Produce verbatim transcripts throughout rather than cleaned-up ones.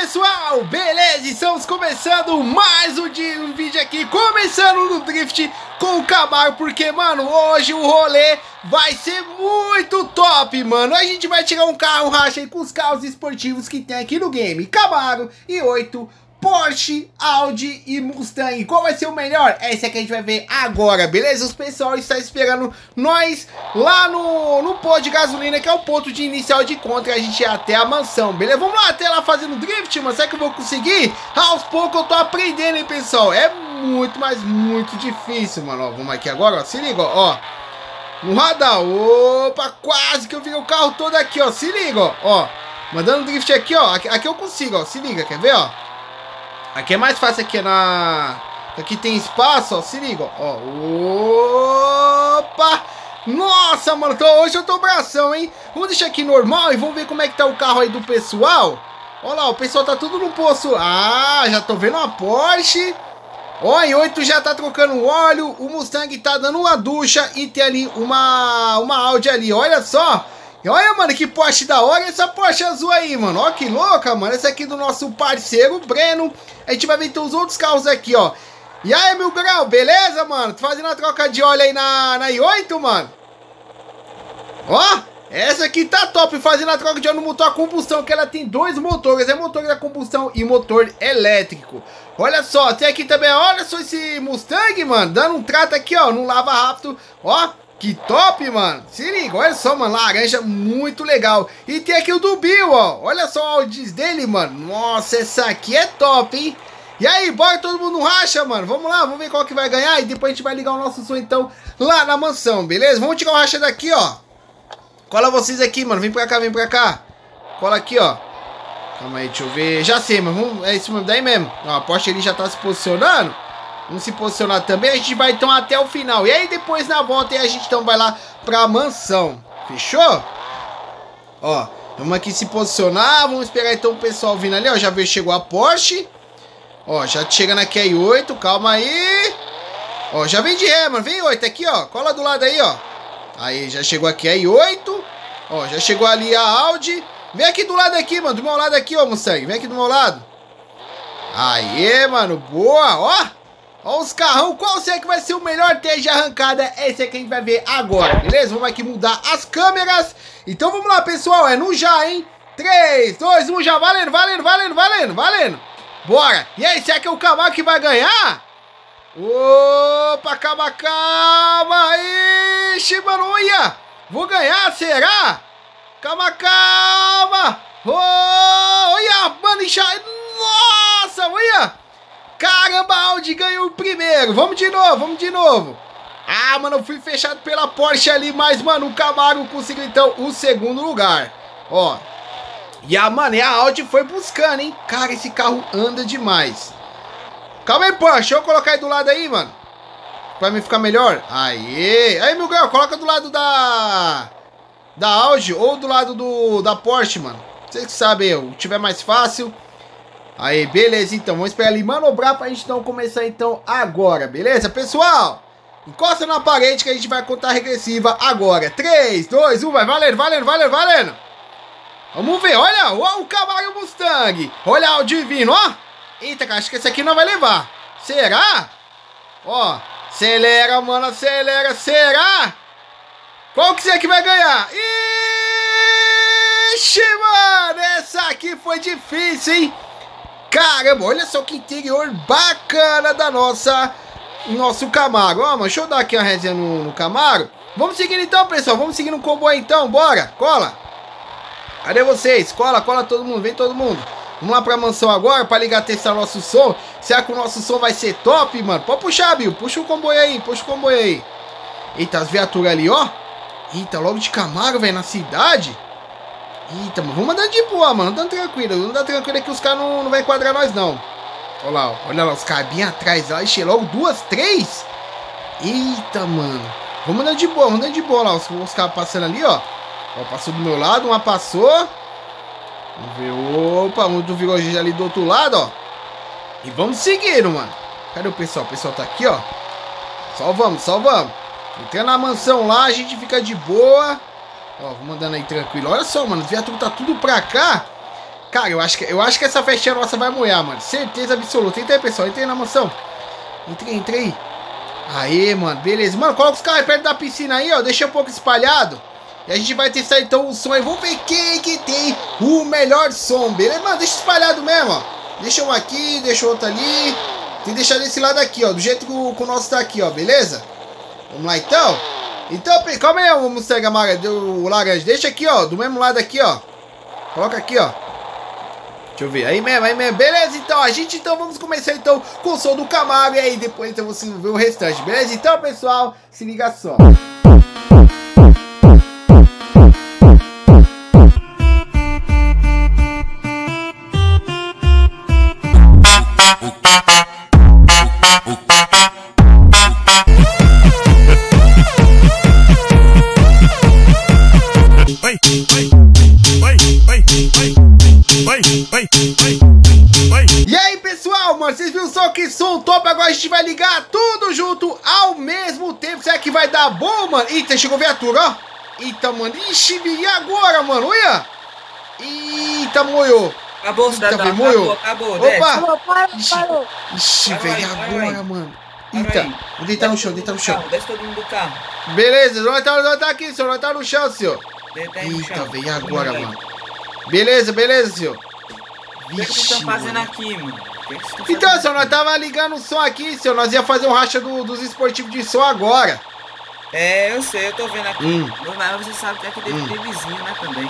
pessoal, beleza? Estamos começando mais um, dia, um vídeo aqui, começando no Drift com o Camaro, porque, mano, hoje o rolê vai ser muito top, mano. A gente vai tirar um carro racha aí com os carros esportivos que tem aqui no game, Camaro e oito, Porsche, Audi e Mustang. Qual vai ser o melhor? Esse aqui a gente vai ver agora, beleza? Os pessoal está esperando nós lá no, no posto de gasolina, que é o ponto de inicial de encontro, e a gente ir até a mansão, beleza? Vamos lá, até lá fazendo drift, mano. Será que eu vou conseguir? Aos poucos eu tô aprendendo, hein, pessoal? É muito, mas muito difícil, mano. Ó, vamos aqui agora, ó. Se liga, ó. No radar. Opa, quase que eu virei o carro todo aqui, ó. Se liga, ó. Ó, mandando drift aqui, ó. Aqui, aqui eu consigo, ó. Se liga, quer ver, ó? Aqui é mais fácil, aqui na... Aqui tem espaço, ó, se liga, ó. Opa! Nossa, mano, tô... hoje eu tô bração, hein? Vamos deixar aqui normal e vamos ver como é que tá o carro aí do pessoal. Olha lá, o pessoal tá tudo no poço. Ah, já tô vendo uma Porsche. Ó, em oito já tá trocando óleo. O Mustang tá dando uma ducha e tem ali uma, uma Audi ali, olha só. E olha, mano, que Porsche da hora essa Porsche azul aí, mano. Ó, que louca, mano. Essa aqui é do nosso parceiro, Breno. A gente vai ver então os outros carros aqui, ó. E aí, meu grau, beleza, mano? Tô fazendo a troca de óleo aí na, na i oito, mano. Ó, essa aqui tá top, fazendo a troca de óleo no motor a combustão, que ela tem dois motores. É motor da combustão e motor elétrico. Olha só, tem aqui também, olha só esse Mustang, mano. Dando um trato aqui, ó, no lava rápido, ó. Que top, mano. Se liga, olha só, mano. Laranja, muito legal. E tem aqui o do Bill, ó. Olha só o Audi dele, mano. Nossa, essa aqui é top, hein? E aí, bora todo mundo no racha, mano. Vamos lá, vamos ver qual que vai ganhar. E depois a gente vai ligar o nosso som, então, lá na mansão, beleza? Vamos tirar o racha daqui, ó. Cola vocês aqui, mano. Vem pra cá, vem pra cá. Cola aqui, ó. Calma aí, deixa eu ver. Já sei, mano. Vamos... É isso mesmo, daí mesmo. Ó, a Porsche ele já tá se posicionando. Vamos se posicionar também, a gente vai então até o final. E aí depois na volta a gente então vai lá pra mansão. Fechou? Ó, vamos aqui se posicionar. Vamos esperar então o pessoal vindo ali, ó. Já veio, chegou a Porsche. Ó, já chegando aqui a i oito, calma aí. Ó, já vem de ré, mano. Vem i oito aqui, ó. Cola do lado aí, ó. Aí, já chegou aqui a i oito. Ó, já chegou ali a Audi. Vem aqui do lado aqui, mano. Do meu lado aqui, ó, Mustang. Vem aqui do meu lado. Aê, mano. Boa, ó. Ó os carrão, qual será que vai ser o melhor teste de arrancada? Esse aqui a gente vai ver agora, beleza? Vamos aqui mudar as câmeras. Então vamos lá, pessoal, é no já, hein? três, dois, um, já, valendo, valendo, valendo, valendo, valendo. Bora! E aí, será que é o Camaro que vai ganhar? Opa, calma, calma. Ixi, mano, olha. Vou ganhar, será? Calma, calma. Oh, olha, mano, nossa, olha. Caramba, Audi ganhou o primeiro. Vamos de novo, vamos de novo. Ah, mano, eu fui fechado pela Porsche ali, mas, mano, o Camaro conseguiu, então, o segundo lugar. Ó. E a, mano, e a Audi foi buscando, hein? Cara, esse carro anda demais. Calma aí, Porsche. Deixa eu colocar aí do lado aí, mano. Pra mim ficar melhor. Aê. Aí, meu grau, coloca do lado da... Da Audi ou do lado do da Porsche, mano. Vocês que sabem, o que tiver mais fácil... Aí, beleza, então, vamos esperar ele manobrar pra gente então começar então agora, beleza, pessoal? Encosta na parede que a gente vai contar regressiva agora. três, dois, um, vai, valendo, valendo, valendo, valendo. Vamos ver, olha, ó, o Camaro e o Mustang. Olha o divino, ó. Eita, cara, acho que esse aqui não vai levar. Será? Ó, acelera, mano, acelera, será? Qual que será que vai ganhar? Ixi, mano, essa aqui foi difícil, hein? Caramba, olha só que interior bacana da nossa nosso Camaro. Ó, mano, deixa eu dar aqui uma resenha no, no Camaro. Vamos seguindo então, pessoal. Vamos seguindo o combo aí então, bora. Cola. Cadê vocês? Cola, cola todo mundo, vem todo mundo. Vamos lá pra mansão agora pra ligar, testar o nosso som. Será que o nosso som vai ser top, mano? Pode puxar, Bill. Puxa o comboio aí, puxa o comboio aí. Eita, as viaturas ali, ó. Eita, logo de Camaro, velho, na cidade. Eita, mano, vamos andando de boa, mano, andando tranquilo, andando tranquilo que os caras não, não vão enquadrar nós, não. Olha lá, ó, olha lá, os caras bem atrás lá, ixi, logo duas, três. Eita, mano, vamos andando de boa, vamos andando de boa lá, os, os caras passando ali, ó. Ó, passou do meu lado, uma passou. Vamos ver, opa, um do virou ali do outro lado, ó. E vamos seguindo, mano. Cadê o pessoal? O pessoal tá aqui, ó. Só vamos, só vamos. Entrando na mansão lá, a gente fica de boa. Ó, vamos andando aí tranquilo. Olha só, mano, o viatura tá tudo pra cá. Cara, eu acho que, eu acho que essa festinha nossa vai moer, mano. Certeza absoluta. Entra aí, pessoal. Entra aí na mansão. Entra aí, entra aí. Aê, mano. Beleza. Mano, coloca os caras perto da piscina aí, ó. Deixa um pouco espalhado. E a gente vai testar, então, o som aí. Vamos ver quem que tem o melhor som, beleza? Mano, deixa espalhado mesmo, ó. Deixa um aqui, deixa outro ali. Tem que deixar desse lado aqui, ó. Do jeito que o, que o nosso tá aqui, ó. Beleza? Vamos lá, então. Então, calma aí, o Mustang amarelo, o laranja. Deixa aqui, ó. Do mesmo lado aqui, ó. Coloca aqui, ó. Deixa eu ver, aí mesmo, aí mesmo, beleza, então, a gente, então, vamos começar, então, com o som do Camaro, e aí depois, então, você vê o restante, beleza? Então, pessoal, se liga só. E aí, pessoal, mano, vocês viram só que som top? Agora a gente vai ligar tudo junto ao mesmo tempo. Será que vai dar bom, mano? Eita, chegou a viatura, ó. Eita, mano, ixi, e agora, mano? Olha. Eita, moiou. Acabou, cidadão, acabou, moiou. acabou, Opa. Parou, parou. Ixi, velho, agora, mano. Eita, vou deitar no chão, deitar no chão. Desce todo mundo do carro. Beleza, não vai estar tá, tá aqui, senhor, não vai estar tá no chão, senhor. Eita, velho, agora, mano. Beleza, beleza, senhor. O que vocês estão fazendo aqui, mano? Então, senhor, nós tava ligando o som aqui, senhor. Nós ia fazer um racha do, dos esportivos de som agora. É, eu sei, eu tô vendo aqui. Hum. No nada você sabe que aqui deve hum. ter vizinho, né, também.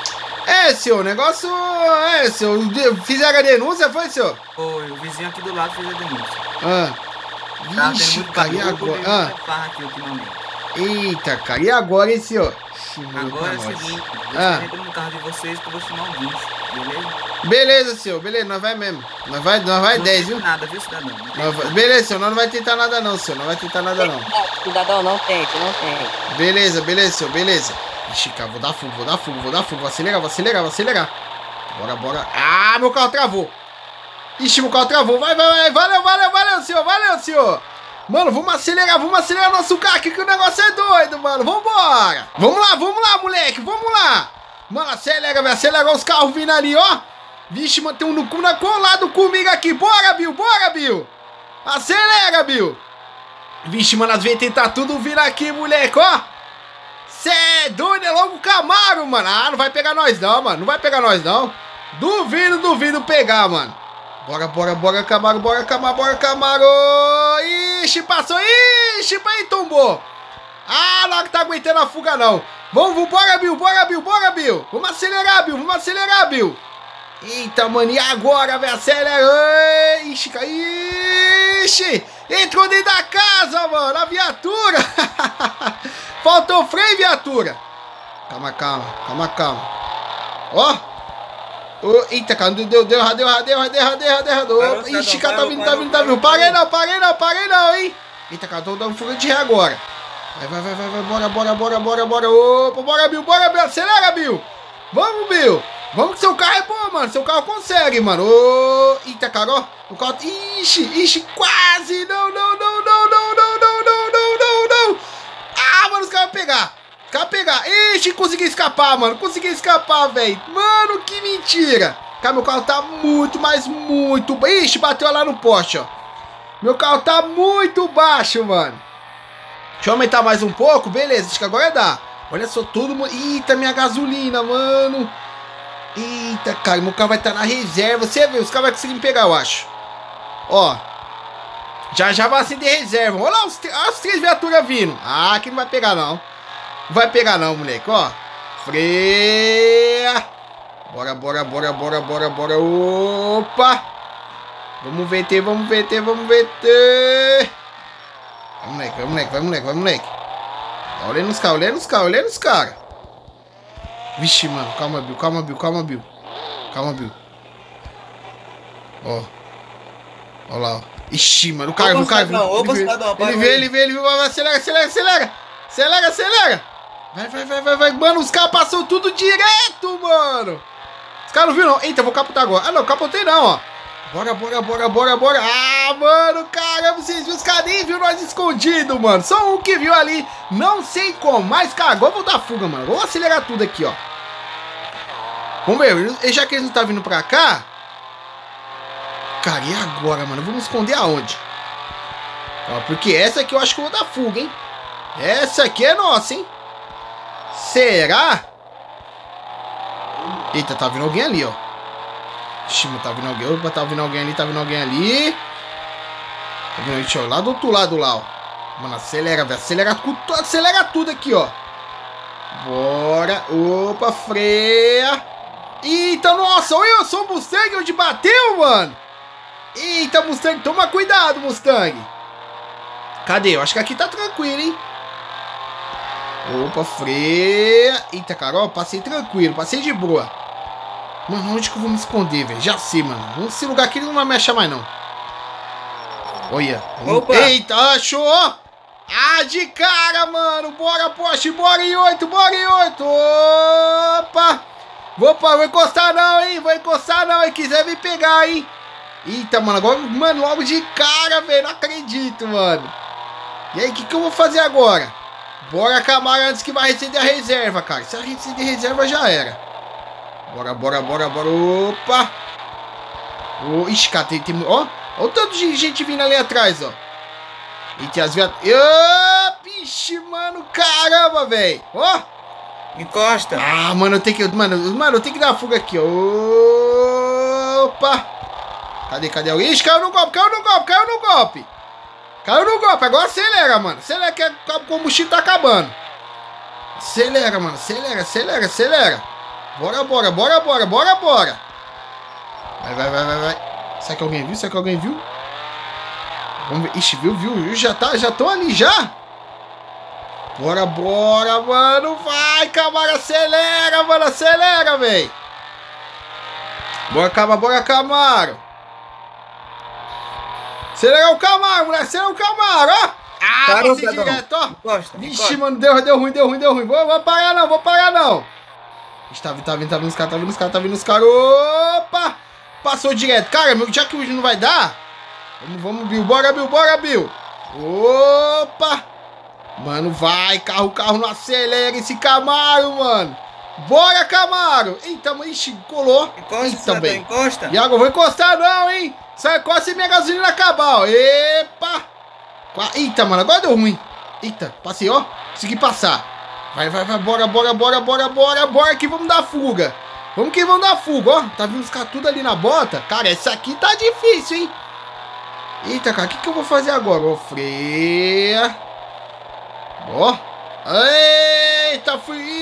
É, senhor, o negócio... É, senhor, fizeram a denúncia, foi, senhor? Foi, o vizinho aqui do lado fez a denúncia. Ah. Vixe, cara, e agora? Ah. Aqui ultimamente. Eita, cara, e agora, hein, senhor? Agora é o seguinte, ah. eu entro no carro de vocês que eu vou chamar um guincho, beleza? Beleza, senhor, beleza, nós vai mesmo. Nós vai, nós vai não dez, viu? Nada, viu, cidadão? Vai... Beleza, senhor, nós não vai tentar nada não, senhor, não vai tentar nada não. Cidadão, não tente, não tente. Beleza, beleza, senhor, beleza. Ixi, cara, vou dar fogo, vou dar fogo, vou dar fogo, vou acelerar, vou acelerar, vou acelerar. Bora, bora. Ah, meu carro travou. Ixi, meu carro travou, vai, vai, vai, valeu, valeu, valeu, senhor, valeu, senhor. Mano, vamos acelerar, vamos acelerar nosso carro aqui que o negócio é doido, mano. Vambora. Vamos lá, vamos lá, moleque, vamos lá. Mano, acelera, velho, acelera os carros vindo ali, ó. Vixe, mano, tem um no cu na colado comigo aqui. Bora, Bill, bora, Bill. Acelera, Bill. Vixe, mano, as V T tá tudo vindo aqui, moleque, ó. Cê é doido, é logo o Camaro, mano. Ah, não vai pegar nós não, mano. Não vai pegar nós não. Duvido, duvido pegar, mano. Bora, bora, bora, Camaro, bora, Camaro, bora, Camaro. Ixi, passou. Ixi, aí tombou. Ah, não tá aguentando a fuga, não. Vamos, vamos, bora, Bill, bora, Bill, bora, Bill. Vamos acelerar, Bill, vamos acelerar, Bill. Eita, mano, e agora, velho? Acelera. Ixi, ixi, entrou dentro da casa, mano, a viatura. Faltou freio, viatura. Calma, calma, calma, calma. Ó. Oh, eita, cara, deu, deu, deu, deu, deu, deu, deu, deu, deu, deu. Ixi, cara, tá vindo, tá vindo, tá vindo. Parei não, parei não, parei não, hein. Eita, cara, tô dando fuga de ré agora. Vai, vai, vai, vai, vai, bora, bora, bora, bora, bora. Opa, bora, Bill, bora, Bill, acelera, Bill. Vamos, Bill. Vamos que seu carro é bom, mano. Seu carro consegue, mano. Ô, eita, cara, ó. O carro... Ixi, ixi, quase. Não, não, não, não, não, não, não, não, não, não, não. Ah, mano, os caras vão pegar. Os caras vão pegar. Ixi, consegui escapar, mano. Consegui escapar, velho. Mano, que mentira. Cara, meu carro tá muito, mas muito... Ixi, bateu lá no poste, ó. Meu carro tá muito baixo, mano. Deixa eu aumentar mais um pouco. Beleza, acho que agora dá. Olha só, todo mundo... Eita, minha gasolina, mano. Eita, cara, meu carro vai estar na reserva. Você vê, os caras vão conseguir me pegar, eu acho. Ó. Já já vai acender reserva. Olha lá os, as três viaturas vindo. Ah, aqui não vai pegar, não. Não vai pegar, não, moleque, ó. Freia. Bora, bora, bora, bora, bora, bora. Opa. Vamos V T, vamos V T, vamos V T. Vai, moleque, vai, moleque, vai, moleque, vai, moleque. Tá olhando os caras, olhando os caras, olhando os caras. Vixe, mano, calma, Bill, calma, Bill, calma, Bill. Calma, Bill. Ó. Ó lá, ó. Ixi, mano, o cara, o cara. Opa, cidadão, ele vê, ele vê, ele vê, vai, acelera, acelera, acelera. Acelera, acelera. Vai, vai, vai, vai, vai. Mano, os caras passou tudo direto, mano. Os caras não viram, não. Eita, vou capotar agora. Ah, não, capotei não, ó. Bora, bora, bora, bora, bora. Ah, mano, caramba, vocês viram? Os caras nem viram nós escondidos, mano. Só um que viu ali. Não sei como, mas, cara, agora eu vou dar fuga, mano. Vou acelerar tudo aqui, ó. Vamos ver, já que eles não estão vindo pra cá. Cara, e agora, mano? Vamos esconder aonde? Ó, porque essa aqui eu acho que eu vou dar fuga, hein? Essa aqui é nossa, hein? Será? Eita, tá vindo alguém ali, ó. Ixi, tá vindo alguém. Opa, tá vindo alguém ali, tá vindo alguém ali. Tá vindo, deixa eu lá do outro lado lá, ó. Mano, acelera, velho. Acelera tudo, acelera tudo aqui, ó. Bora. Opa, freia. Eita, nossa, olha eu sou o Mustang onde bateu, mano. Eita, Mustang, toma cuidado, Mustang. Cadê? Eu acho que aqui tá tranquilo, hein? Opa, freia. Eita, Carol, passei tranquilo, passei de boa. Mano, onde que eu vou me esconder, velho? Já sei, mano. Esse lugar aqui não vai me achar mais, não. Olha. Opa. Eita, achou. Ah, de cara, mano. Bora, Porsche, bora em oito, bora em oito. Opa. Opa, vou encostar não, hein? Vou encostar não, hein? Quiser vir pegar, hein? Eita, mano, agora, mano, logo de cara, velho. Não acredito, mano. E aí, o que que eu vou fazer agora? Bora acabar antes que vai receber a reserva, cara. Se a receber a reserva, já era. Bora, bora, bora, bora. Opa. Oh, ixi, cara, tem... tem ó, ó o tanto de gente vindo ali atrás, ó. E tem as viaturas... Vixe, mano, caramba, velho. Ó. Encosta. Ah, mano, eu tenho que... Mano, mano, eu tenho que dar uma fuga aqui, ó. Opa. Cadê, cadê? Ixi, caiu no golpe, caiu no golpe, caiu no golpe. Caiu no golpe, agora acelera, mano. Acelera que o combustível tá acabando. Acelera, mano, acelera, acelera, acelera. Bora, bora, bora, bora, bora, bora. Vai, vai, vai, vai, vai. Será que alguém viu? Será que alguém viu? Vamos ver. Ixi, viu, viu, viu? Já tá, já tô ali, já. Bora, bora, mano. Vai, Camaro, acelera, mano, acelera, velho. Bora, Camaro, bora, Camaro. Acelera o Camaro, moleque, acelera o Camaro, ó. Ah, Parou, passei direto, ó. Encosta, Vixe, encosta. mano, deu, deu ruim, deu ruim, deu ruim. Vou, vou parar não, vou parar não. Ixi, tá vindo, tá vindo, tá vindo os caras, tá vindo os caras, tá vindo os caras. Opa! Passou direto. Cara, já que hoje não vai dar, vamos, vamos, Bill. Bora, Bill, bora, Bill. Opa! Mano, vai, carro, carro, não acelera esse Camaro, mano. Bora, Camaro. Eita, mano, ixi, colou. Encosta, também. encosta. E agora, vou encostar não, hein. Sai, encosta e minha gasolina acabar, ó. Epa! Eita, mano, agora deu ruim. Eita, passei, ó. Consegui passar. Vai, vai, vai, bora, bora, bora, bora, bora, bora que vamos dar fuga. Vamos que vamos dar fuga, ó. Tá vindo os caras tudo ali na bota. Cara, essa aqui tá difícil, hein. Eita, cara, o que que eu vou fazer agora? Ó, freia. Ó. Eita,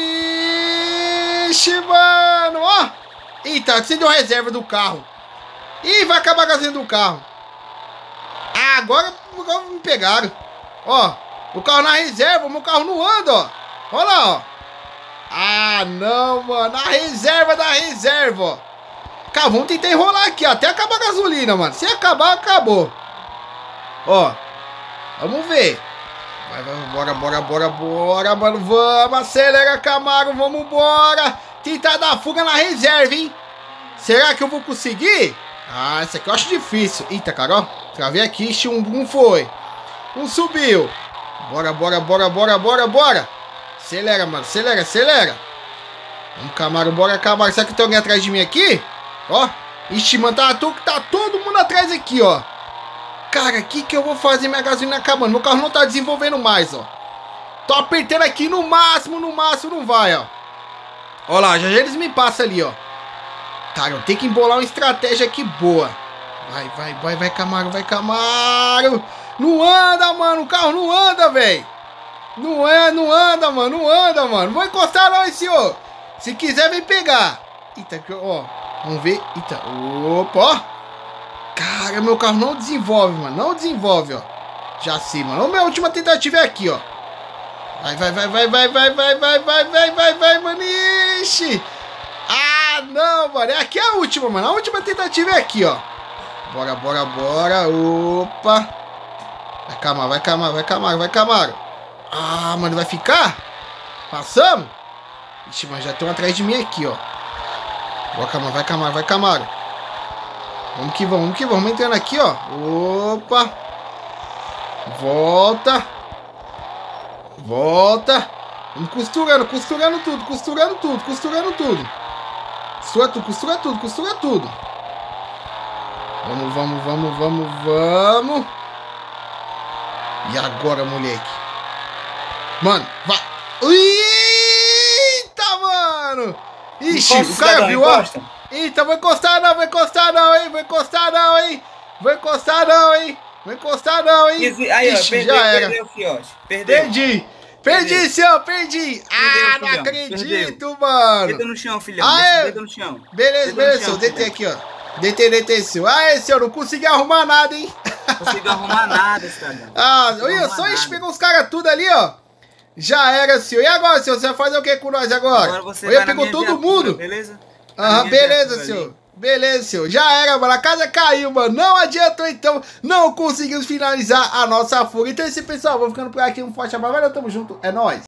ixi, mano, ó. Eita, acendeu a reserva do carro. Ih, vai acabar a gasolina do carro. Ah, agora, agora me pegaram. Ó, o carro na reserva, o meu carro não anda, ó. Olha lá, ó. Ah, não, mano. A reserva da reserva, ó. Cara, vamos tentar enrolar aqui, ó, até acabar a gasolina, mano. Se acabar, acabou. Ó. Vamos ver. Vai, vai, bora, bora, bora, bora, mano. Vamos, acelera, Camaro, vamos embora. Tentar dar fuga na reserva, hein. Será que eu vou conseguir? Ah, essa aqui eu acho difícil. Eita, cara, ó. Travei aqui, um, um foi. Um subiu. Bora, bora, bora, bora, bora, bora. Acelera, mano. Acelera, acelera. Vamos, Camaro, bora, Camaro. Será que tem alguém atrás de mim aqui? Ó. Ixi, mano, tá, tá todo mundo atrás aqui, ó. Cara, o que que eu vou fazer minha gasolina acabando? Meu carro não tá desenvolvendo mais, ó. Tô apertando aqui no máximo, no máximo não vai, ó. Ó lá, já já eles me passam ali, ó. Cara, eu tenho que embolar uma estratégia aqui boa. Vai, vai, vai, vai, Camaro, vai, Camaro. Não anda, mano, o carro não anda, velho. Não é, não anda, mano, não anda, mano. Não vou encostar não, esse senhor. Se quiser, vem pegar. Eita, ó, vamos ver. Eita, opa, ó. Cara, meu carro não desenvolve, mano, não desenvolve, ó. Já sei, mano. A minha última tentativa é aqui, ó. Vai, vai, vai, vai, vai, vai, vai, vai, vai, vai, vai, vai, mano. Ixi. Ah, não, mano. É aqui a última, mano. A última tentativa é aqui, ó. Bora, bora, bora. Opa. Vai, Camaro, vai, Camaro, vai, Camaro, vai, Camaro. Ah, mano, vai ficar? Passamos? Ixi, mas já tem um atrás de mim aqui, ó. Bora, Camaro, vai, Camaro, vai, Camaro. Vamos que vamos, vamos que vamos. Entrando aqui, ó. Opa. Volta. Volta. Vamos costurando, costurando tudo, costurando tudo, costurando tudo. Costura tudo, costura tudo, costura tudo. Vamos, vamos, vamos, vamos, vamos. E agora, moleque? Mano, vai. Eita, mano. Ixi, Encosta, o cara cidadão, viu, ó. encosta. Eita, vou encostar não, vou encostar não, hein. Vou encostar não, hein. Vou encostar não, hein. Vou encostar não, hein. Ixi, aí, ó, Ixi, perdeu, já era. perdeu, fiote. Perdeu. Perdi. Perdi, Perdeu. senhor, perdi. Ah, não filhão, acredito, perdeu. mano. Deita no chão, filhão. Ah, Desce, é? deita no chão. Beleza, Deita no beleza, chão, senhor. Deitei filhão. aqui, ó. Deitei, deitei, senhor. Ah, é, senhor, não consegui arrumar nada, hein. Não consigo arrumar nada, cidadão. Ah, Não olha, arruma só isso nada. pegou os caras tudo ali, ó. Já era, senhor. E agora, senhor? Você vai fazer o que com nós agora? Agora você Olha, vai na pegou minha todo viatura, mundo. beleza? Na Aham, minha beleza, viatura senhor. ali. Beleza, senhor. Já era, mano. A casa caiu, mano. Não adiantou, então. Não conseguimos finalizar a nossa fuga. Então é isso, pessoal. Vou ficando por aqui. Um forte abraço. Valeu, tamo junto. É nóis.